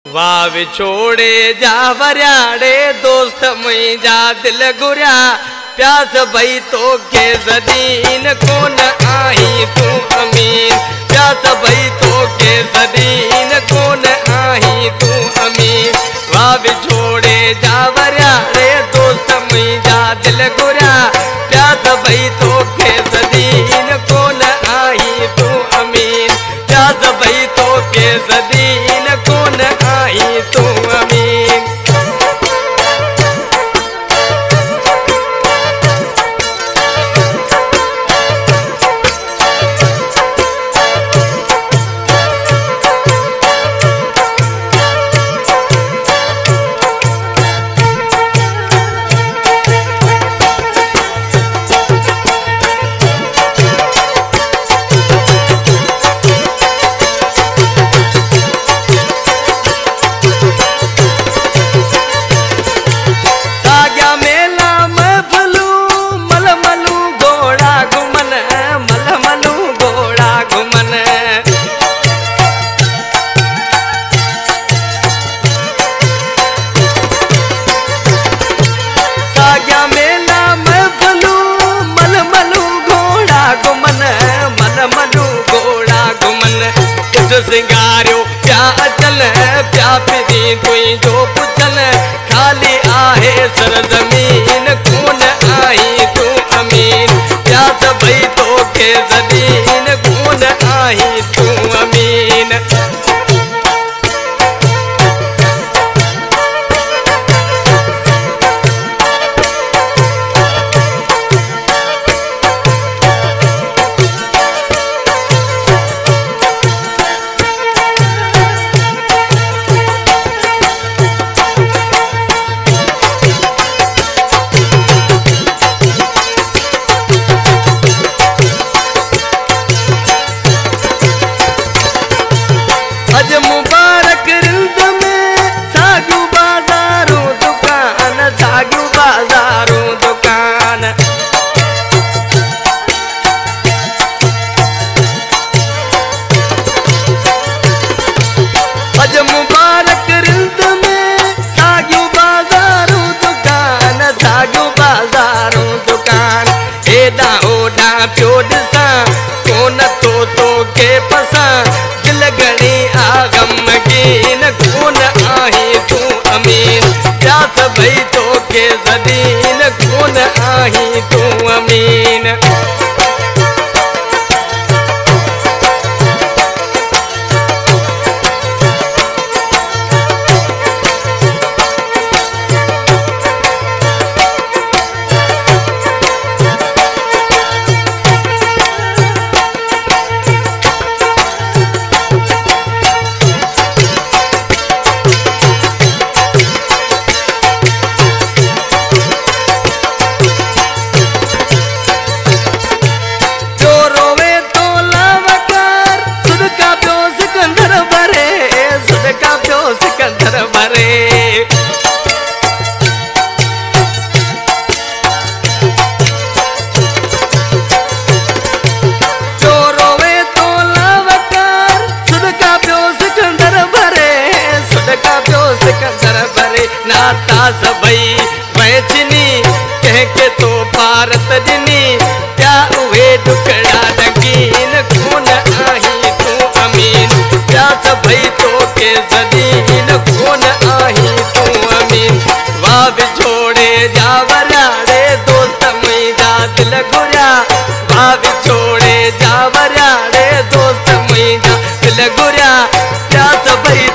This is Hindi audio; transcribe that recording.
वाह विछोड़े जा वरियाड़े दोस्त मुंहिंजा दिल घुरिया प्यास भई तो के सदीन कोन आई तू अमीन प्यास भई तो के सदीन कोन आई तू अमीन वाह विछोड़े जा वरियाड़े दोस्त मुंहिंजा दिल घुरिया प्यास भई तो के सदीन कोन आई तू अमीन प्यास भई तो के सदीन कोन आई तू अमीन सिंगारियो प्या अचल प्या पिरी तुई जो पुछल खाली आहे सरजमीन कोन आई तू अमीन प्यास भई तो के सदीन कोन आई तू अमीन अज मुबारक रिंद में सागू बाजारों दुकान सागू बाजारों दुकान अज मुबारक रिंद में सागू बाजारों दुकान सागू बाजारों दुकान एदा ओडा प्यो ॾिसा कोन तो के पसा दिल घणी गमगीन कोन आई तू अमीन प्यास भई तो के सदीन कोन आई तू अमीन सिकंदर भरे जो रोवे तो लावकार सुदका प्यो सिकंदर भरे सुदका प्यो सिकंदर भरे नाता सभई वैचनी कह के तो भारत दिनी क्या उहे टुकड़ा नगीन कोन आई तू अमीन प्यास भई तो के सदीन कोन आई तू अमीन वाह विछोड़े जा वरियाड़े दोस्त मुंहिंजा दिल घुरिया वाह विछोड़े जा वरियाड़े दोस्त मुंहिंजा दिल घुरिया प्यास भई